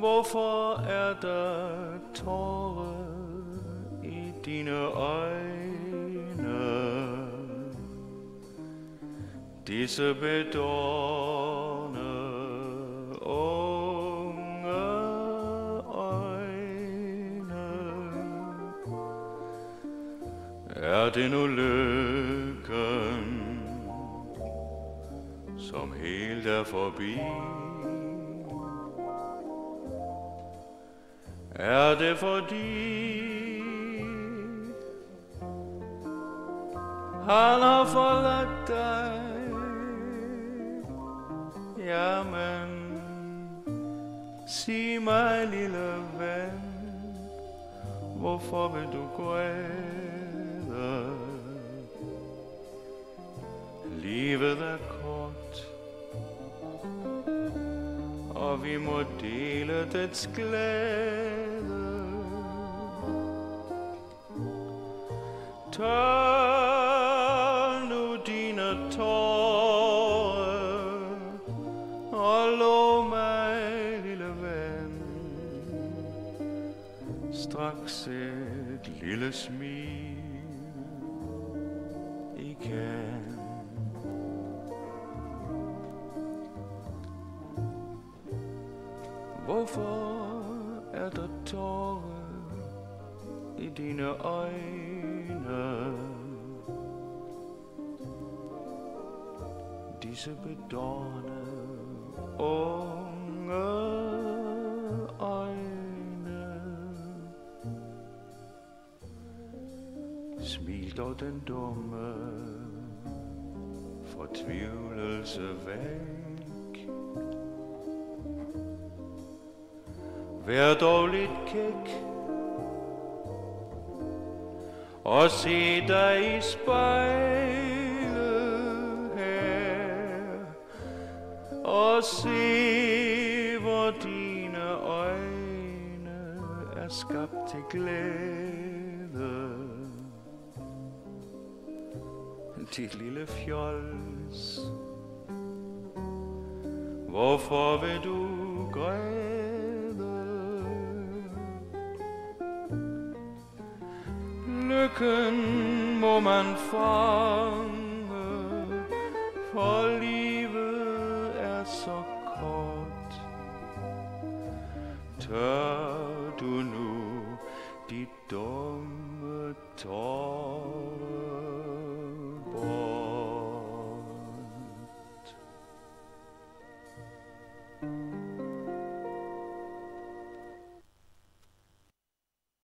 Hvorfor er der tårer i dine øjne? Disse bedårende unge øjne. Er det nu lykken, som helt er forbi? Er det fordi han har forladt dig? Jamen, sig mig, lille ven, hvorfor vil du græde? Livet er kort, og vi må dele dets glæde. Tør nu dine tårer og lov mig, lille ven, straks et lille smil igen. Hvorfor er der tårer i dine øjne? Disse bedårende unge øjne. Smil dog den dumme fortvivlelse væk. Vær dog lidt kæk og se dig i spejlet her og se, hvor dine øjne er skabt til glæde. Dit lille fjols, hvorfor vil du græde? Lykken må man fange, for livet er så kort. Tør du nu de dumme tårer